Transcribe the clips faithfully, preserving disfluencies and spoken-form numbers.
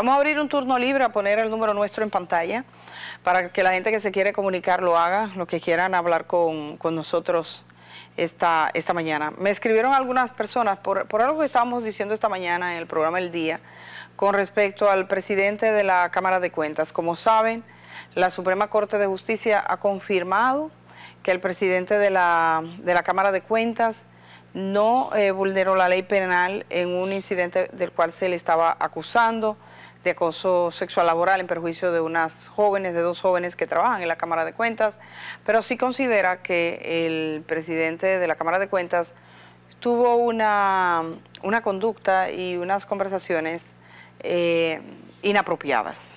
Vamos a abrir un turno libre, a poner el número nuestro en pantalla, para que la gente que se quiere comunicar lo haga, los que quieran hablar con, con nosotros esta, esta mañana. Me escribieron algunas personas por, por algo que estábamos diciendo esta mañana en el programa El Día, con respecto al presidente de la Cámara de Cuentas. Como saben, la Suprema Corte de Justicia ha confirmado que el presidente de la, de la Cámara de Cuentas no eh, vulneró la ley penal en un incidente del cual se le estaba acusando de acoso sexual laboral en perjuicio de unas jóvenes, de dos jóvenes que trabajan en la Cámara de Cuentas, pero sí considera que el presidente de la Cámara de Cuentas tuvo una, una conducta y unas conversaciones eh, inapropiadas.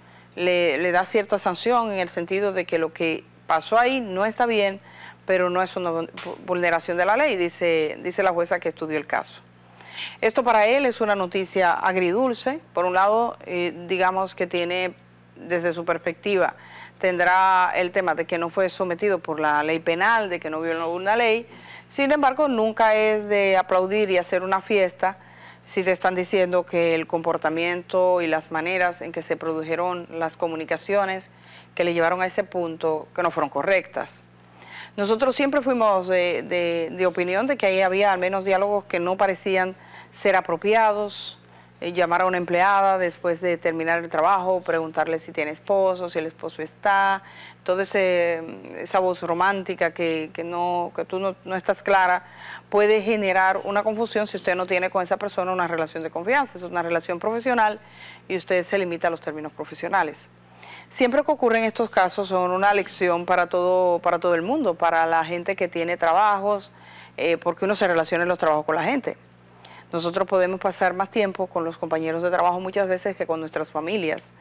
Le, le da cierta sanción en el sentido de que lo que pasó ahí no está bien, pero no es una vulneración de la ley, dice, dice la jueza que estudió el caso. Esto para él es una noticia agridulce. Por un lado, eh, digamos que tiene, desde su perspectiva, tendrá el tema de que no fue sometido por la ley penal, de que no violó una ley. Sin embargo, nunca es de aplaudir y hacer una fiesta si te están diciendo que el comportamiento y las maneras en que se produjeron las comunicaciones que le llevaron a ese punto, que no fueron correctas. Nosotros siempre fuimos de, de, de opinión de que ahí había al menos diálogos que no parecían ser apropiados, eh, llamar a una empleada después de terminar el trabajo, preguntarle si tiene esposo, si el esposo está, toda ese, esa voz romántica que, que, no, que tú no, no estás clara, puede generar una confusión si usted no tiene con esa persona una relación de confianza, es una relación profesional y usted se limita a los términos profesionales. Siempre que ocurren estos casos son una lección para todo, para todo el mundo, para la gente que tiene trabajos, eh, porque uno se relaciona en los trabajos con la gente. Nosotros podemos pasar más tiempo con los compañeros de trabajo muchas veces que con nuestras familias.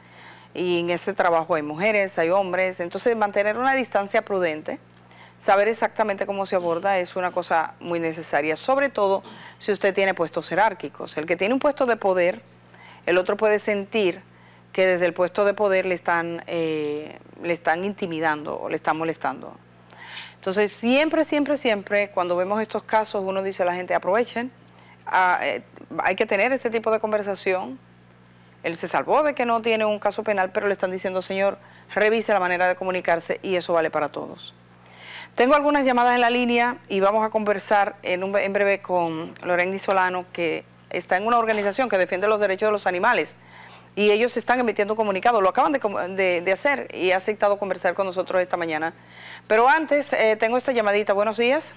Y en ese trabajo hay mujeres, hay hombres, entonces mantener una distancia prudente, saber exactamente cómo se aborda es una cosa muy necesaria, sobre todo si usted tiene puestos jerárquicos. El que tiene un puesto de poder, el otro puede sentir que desde el puesto de poder le están, eh, le están intimidando o le están molestando. Entonces, siempre, siempre, siempre, cuando vemos estos casos, uno dice a la gente, aprovechen, a, eh, hay que tener este tipo de conversación. Él se salvó de que no tiene un caso penal, pero le están diciendo, señor, revise la manera de comunicarse y eso vale para todos. Tengo algunas llamadas en la línea y vamos a conversar en, un, en breve con Lorendi Solano, que está en una organización que defiende los derechos de los animales. Y ellos están emitiendo comunicados, lo acaban de, de, de hacer y ha aceptado conversar con nosotros esta mañana. Pero antes, eh, tengo esta llamadita. Buenos días.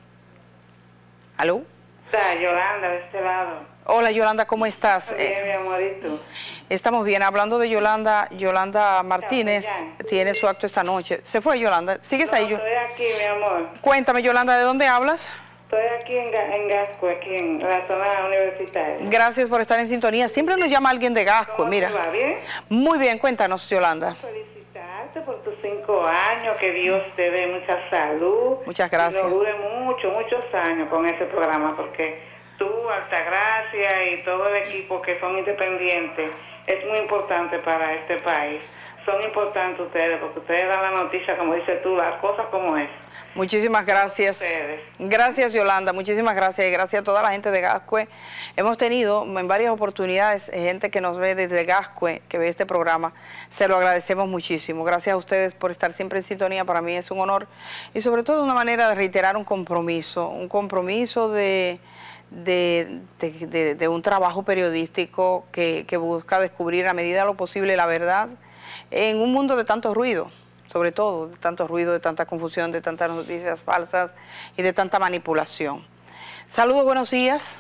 ¿Aló? Está Yolanda, de este lado. Hola Yolanda, ¿cómo estás? Bien, eh, mi amorito. Estamos bien. Hablando de Yolanda, Yolanda Martínez tiene su acto esta noche. ¿Se fue Yolanda? ¿Sigues no, ahí? Yo... estoy aquí, mi amor. Cuéntame Yolanda, ¿de dónde hablas? Estoy aquí en, en Gascue, aquí en la zona universitaria. Gracias por estar en sintonía. Siempre nos llama alguien de Gascue, ¿Cómo mira. te va? ¿Bien? Muy bien, cuéntanos, Yolanda. Felicitarte por tus cinco años, que Dios te dé mucha salud. Muchas gracias. Y nos dure mucho, muchos años con ese programa, porque tú, Altagracia y todo el equipo que son independientes, es muy importante para este país. Son importantes ustedes, porque ustedes dan la noticia, como dices tú, las cosas como es. Muchísimas gracias. Gracias Yolanda, muchísimas gracias y gracias a toda la gente de Gascue. Hemos tenido en varias oportunidades gente que nos ve desde Gascue, que ve este programa. Se lo agradecemos muchísimo. Gracias a ustedes por estar siempre en sintonía. Para mí es un honor y sobre todo una manera de reiterar un compromiso, un compromiso de, de, de, de, de un trabajo periodístico que, que busca descubrir a medida de lo posible la verdad en un mundo de tanto ruido. Sobre todo, de tanto ruido, de tanta confusión, de tantas noticias falsas y de tanta manipulación. Saludos, buenos días.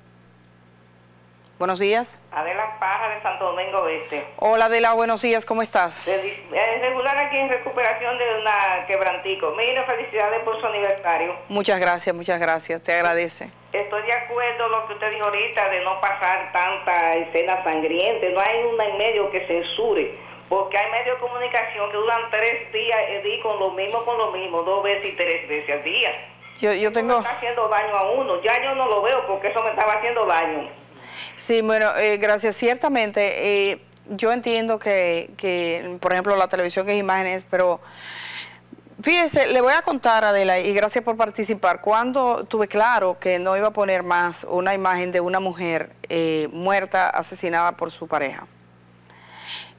Buenos días. Adela Paja de Santo Domingo Oeste. Hola Adela, buenos días, ¿cómo estás? Regular aquí en recuperación de una quebrantico. Mira, felicidades por su aniversario. Muchas gracias, muchas gracias, te agradece. Estoy de acuerdo con lo que usted dijo ahorita de no pasar tanta escena sangrienta. No hay una en medio que censure. Porque hay medios de comunicación que duran tres días y con lo mismo, con lo mismo, dos veces y tres veces al día. Yo, yo tengo... Eso me está haciendo daño a uno. Ya yo no lo veo porque eso me estaba haciendo daño. Sí, bueno, eh, gracias. Ciertamente, eh, yo entiendo que, que, por ejemplo, la televisión que es imágenes, pero fíjese, le voy a contar, Adela, y gracias por participar. Cuando tuve claro que no iba a poner más una imagen de una mujer eh, muerta, asesinada por su pareja.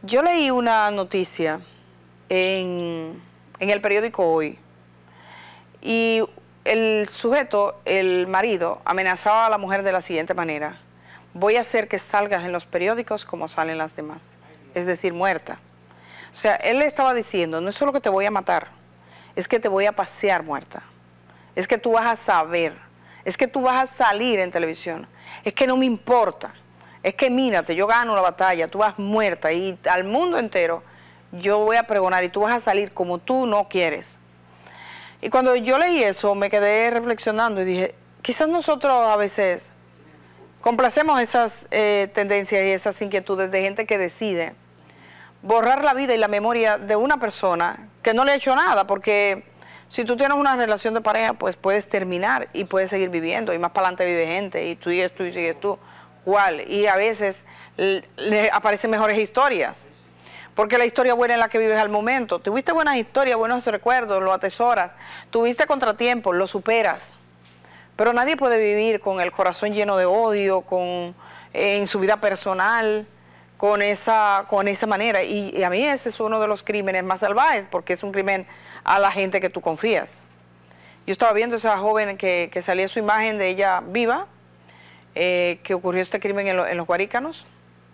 Yo leí una noticia en, en el periódico Hoy y el sujeto, el marido, amenazaba a la mujer de la siguiente manera: voy a hacer que salgas en los periódicos como salen las demás, es decir, muerta. O sea, él le estaba diciendo, no es solo que te voy a matar, es que te voy a pasear muerta, es que tú vas a saber, es que tú vas a salir en televisión, es que no me importa, es que mírate, yo gano la batalla, tú vas muerta y al mundo entero yo voy a pregonar y tú vas a salir como tú no quieres. Y cuando yo leí eso me quedé reflexionando y dije, quizás nosotros a veces complacemos esas eh, tendencias y esas inquietudes de gente que decide borrar la vida y la memoria de una persona que no le ha hecho nada, porque si tú tienes una relación de pareja, pues puedes terminar y puedes seguir viviendo, y más para adelante vive gente, y tú sigues tú y sigues tú, ¿cuál? Y a veces le, le aparecen mejores historias, porque la historia buena es la que vives al momento. Tuviste buenas historias, buenos recuerdos, lo atesoras, tuviste contratiempos, lo superas, pero nadie puede vivir con el corazón lleno de odio, con eh, en su vida personal, con esa, con esa manera, y, y a mí ese es uno de los crímenes más salvajes, porque es un crimen a la gente que tú confías. Yo estaba viendo a esa joven que, que salía su imagen de ella viva, eh, que ocurrió este crimen en, lo, en los Guarícanos,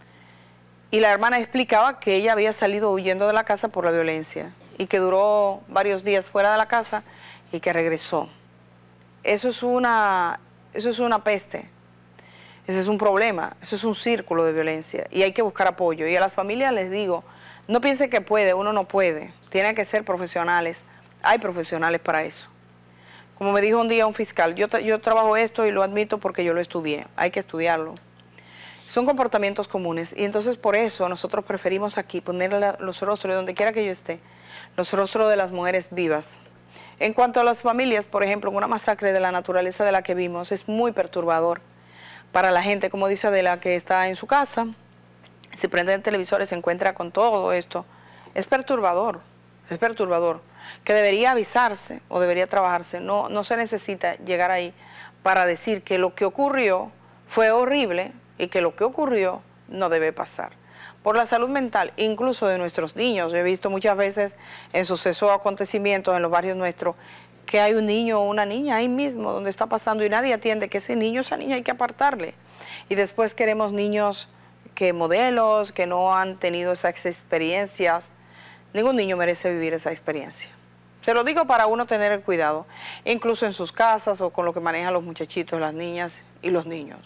y la hermana explicaba que ella había salido huyendo de la casa por la violencia, y que duró varios días fuera de la casa, y que regresó. Eso es una, eso es una peste. Ese es un problema, eso es un círculo de violencia y hay que buscar apoyo. Y a las familias les digo, no piensen que puede, uno no puede, tienen que ser profesionales, hay profesionales para eso. Como me dijo un día un fiscal, yo, yo trabajo esto y lo admito porque yo lo estudié, hay que estudiarlo. Son comportamientos comunes y entonces por eso nosotros preferimos aquí poner los rostros, de donde quiera que yo esté, los rostros de las mujeres vivas. En cuanto a las familias, por ejemplo, en una masacre de la naturaleza de la que vimos, es muy perturbador para la gente, como dice Adela, que está en su casa, se prende el televisor y se encuentra con todo esto. Es perturbador, es perturbador, que debería avisarse o debería trabajarse. No, no se necesita llegar ahí para decir que lo que ocurrió fue horrible y que lo que ocurrió no debe pasar. Por la salud mental, incluso de nuestros niños. Yo he visto muchas veces en sucesos o acontecimientos en los barrios nuestros que hay un niño o una niña ahí mismo donde está pasando y nadie atiende que ese niño o esa niña hay que apartarle. Y después queremos niños que modelos, que no han tenido esas experiencias. Ningún niño merece vivir esa experiencia. Se lo digo para uno tener el cuidado, incluso en sus casas o con lo que manejan los muchachitos, las niñas y los niños.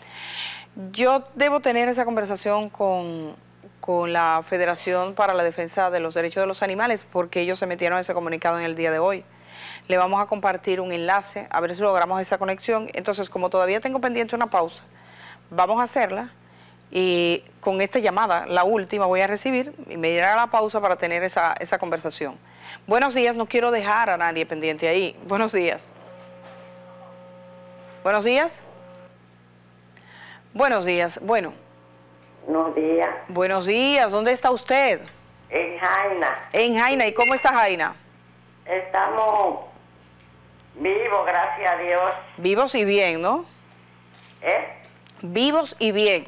Yo debo tener esa conversación con, con la Federación para la Defensa de los Derechos de los Animales porque ellos se metieron en ese comunicado en el día de hoy. Le vamos a compartir un enlace, a ver si logramos esa conexión. Entonces, como todavía tengo pendiente una pausa, vamos a hacerla y con esta llamada, la última, voy a recibir y me iré a la pausa para tener esa, esa conversación. Buenos días, no quiero dejar a nadie pendiente ahí. Buenos días. Buenos días. Buenos días, bueno. Buenos días. Buenos días, ¿dónde está usted? En Jaina. En Jaina, ¿y cómo está Jaina? Estamos vivos, gracias a Dios. Vivos y bien, ¿no? ¿Eh? Vivos y bien.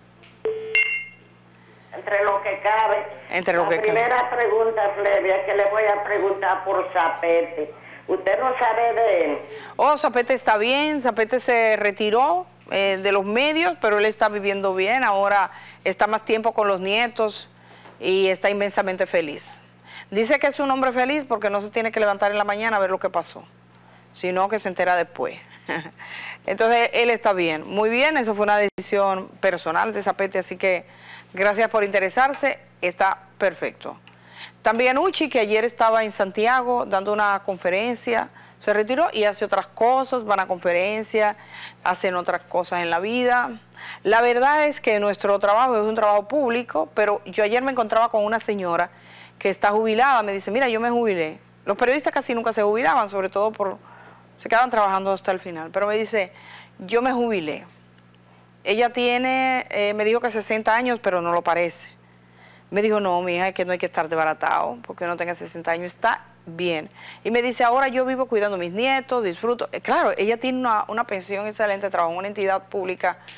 Entre lo que cabe. Entre lo La que primera cabe. pregunta, Flavia, que le voy a preguntar por Zapete. ¿Usted no sabe de él? Oh, Zapete está bien, Zapete se retiró eh, de los medios, pero él está viviendo bien, ahora está más tiempo con los nietos y está inmensamente feliz. Dice que es un hombre feliz porque no se tiene que levantar en la mañana a ver lo que pasó, sino que se entera después. Entonces, él está bien, muy bien, eso fue una decisión personal de Zapete, así que gracias por interesarse, está perfecto. También Uchi, que ayer estaba en Santiago dando una conferencia, se retiró y hace otras cosas, van a conferencias, hacen otras cosas en la vida. La verdad es que nuestro trabajo es un trabajo público, pero yo ayer me encontraba con una señora que está jubilada, me dice, mira, yo me jubilé. Los periodistas casi nunca se jubilaban, sobre todo por, se quedaban trabajando hasta el final, pero me dice, yo me jubilé. Ella tiene, eh, me dijo que sesenta años, pero no lo parece. Me dijo, no, mija, es que no hay que estar desbaratado, porque no tenga sesenta años, está bien. Y me dice, ahora yo vivo cuidando a mis nietos, disfruto. Eh, claro, ella tiene una, una pensión excelente, trabaja en una entidad pública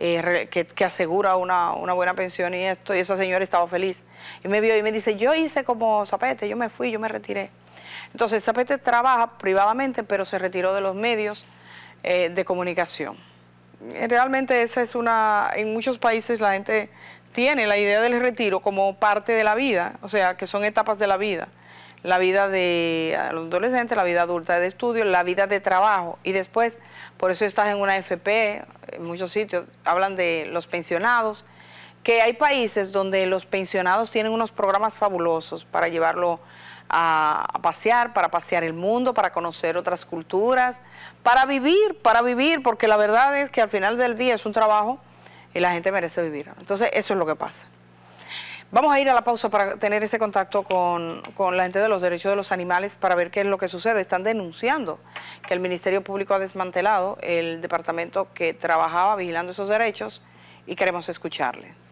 eh, que, que asegura una, una buena pensión y esto, y esa señora estaba feliz. Y me vio y me dice, yo hice como Zapete, yo me fui, yo me retiré. Entonces Zapete trabaja privadamente, pero se retiró de los medios eh, de comunicación. Realmente esa es una, en muchos países la gente tiene la idea del retiro como parte de la vida, o sea, que son etapas de la vida. La vida de los adolescentes, la vida adulta de estudio, la vida de trabajo, y después, por eso estás en una F P, en muchos sitios hablan de los pensionados, que hay países donde los pensionados tienen unos programas fabulosos para llevarlo a, a pasear, para pasear el mundo, para conocer otras culturas, para vivir, para vivir, porque la verdad es que al final del día es un trabajo y la gente merece vivir. Entonces eso es lo que pasa. Vamos a ir a la pausa para tener ese contacto con, con la gente de los derechos de los animales para ver qué es lo que sucede. Están denunciando que el Ministerio Público ha desmantelado el departamento que trabajaba vigilando esos derechos y queremos escucharles.